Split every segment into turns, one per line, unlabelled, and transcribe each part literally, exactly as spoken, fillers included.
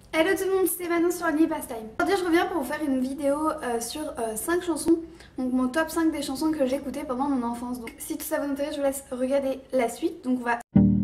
Hello tout le monde, c'est Manon sur Only Pastime. Aujourd'hui je reviens pour vous faire une vidéo euh, sur euh, cinq chansons, donc mon top cinq des chansons que j'écoutais pendant mon enfance. Donc si tout ça vous intéresse, je vous laisse regarder la suite. Donc on va...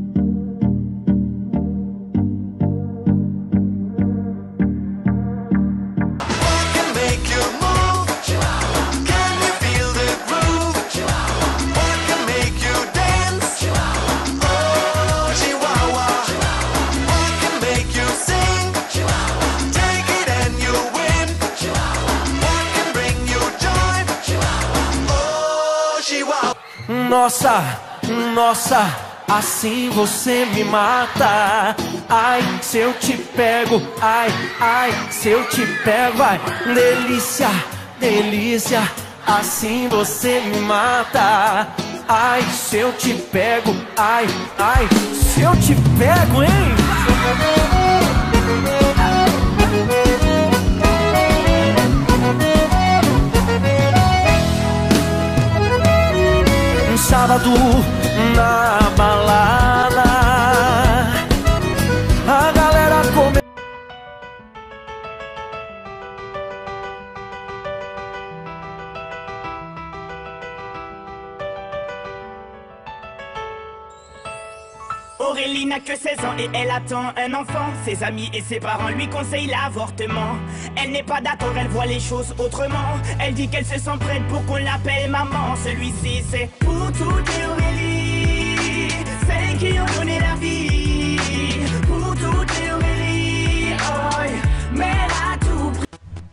Nossa, nossa, assim você me mata. Ai, se eu te pego, ai, ai, se eu te pego, ai, delícia, delícia, assim você me mata. Ai, se eu te pego, ai, ai, se eu te pego, hein? Sábado na balada, a galera come...
Aurélie n'a que seize ans et elle attend un enfant. Ses amis et ses parents lui conseillent l'avortement. Elle n'est pas d'accord, elle voit les choses autrement. Elle dit qu'elle se sent prête pour qu'on l'appelle maman. Celui-ci c'est pour toutes les Aurélie, celles qui ont donné la vie. Pour toutes les Aurélie, oh, mais elle a tout pris.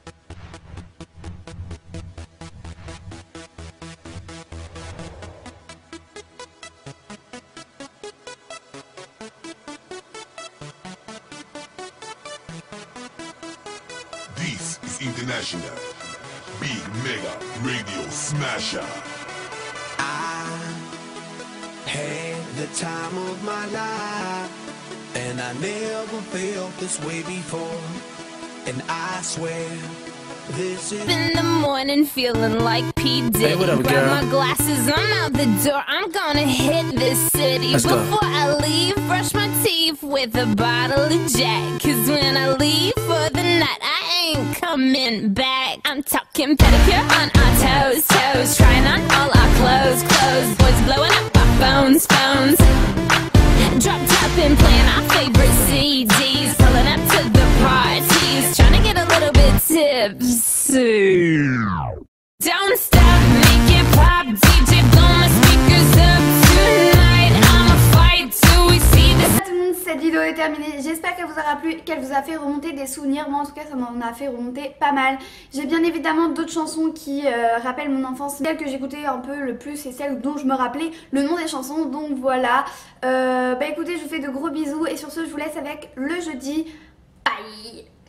This is International Big Mega Radio Smasher.
I had the time of my life, and I never felt this way before. And I swear this is
in the morning feeling like P. Diddy.
Hey, what up,
Grab
girl?
my glasses, I'm out the door. I'm gonna hit this city.
Let's go.
Before I leave, brush my teeth with a bottle of Jack. Cause when I leave for the night, I ain't coming back. I'm talking pedicure on our toes, toes. Trying on all our clothes, clothes. Boys blowing up our phones, phones. Drop top and playing our favorite C Ds. Pulling up to the parties, trying to get a little bit tipsy. Don't stop, make it pop, D J blow my speakers up tonight. I'ma fight till we see this.
Voilà tout le monde, cette vidéo est terminée. J'espère qu'elle vous aura plu, qu'elle vous a fait remonter des souvenirs. Moi en tout cas ça m'en a fait remonter pas mal. J'ai bien évidemment d'autres chansons qui euh, rappellent mon enfance. Celle que j'écoutais un peu le plus c'est celle dont je me rappelais le nom des chansons. Donc voilà, euh, bah écoutez, je vous fais de gros bisous et sur ce je vous laisse avec le jeudi. Bye.